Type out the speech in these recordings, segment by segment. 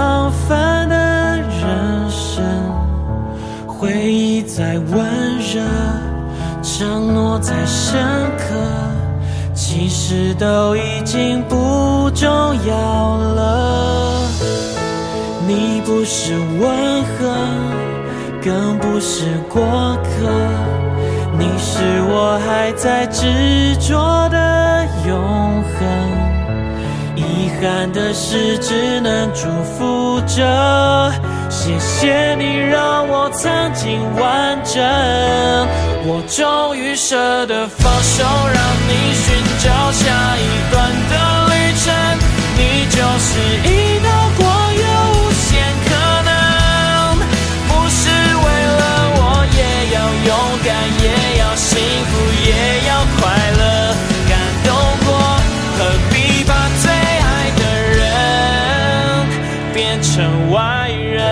常犯的人生，回忆再温热，承诺再深刻，其实都已经不重要了。你不是温和，更不是过客，你是我还在执着的永恒。遗憾的事只能祝福着，谢谢你让我曾经完整。我终于舍得放手，让你寻找下一段的旅程。你就是一道光，有无限可能。不是为了我，也要勇敢，也要幸福，也要快乐。感动过，何必把最爱的人变成外人？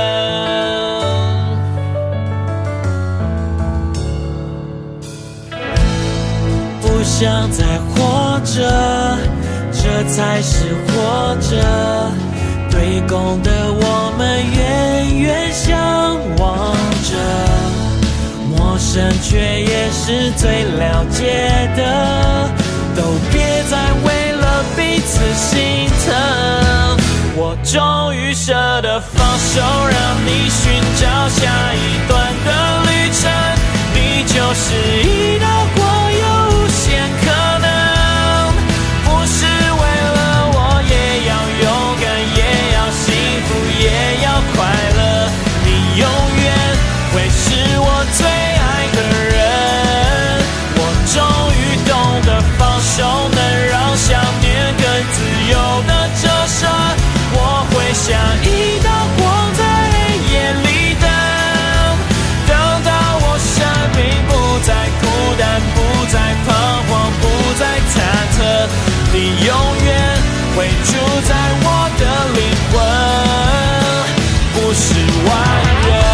不想再活着，这才是活着。对共的我们远远相望着，陌生却也是最了解的。都别再为了彼此心疼，我终于舍得放手，让你寻找下一段的旅程。你就是一道光，有无限可能。不是为了我，也要勇敢，也要幸福，也要快乐。你永远会是我最爱的人。我终于懂得放手，能让想念更自由的折射。我会像一道光在黑夜里等，等到我生命不再孤单，不再彷徨，不再忐忑。你永远会住在我的灵魂，不是外人。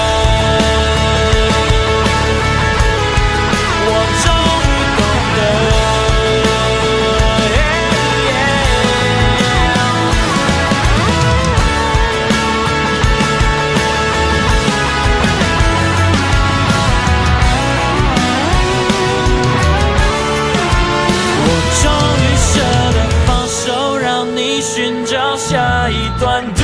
我终于懂得。寻找下一段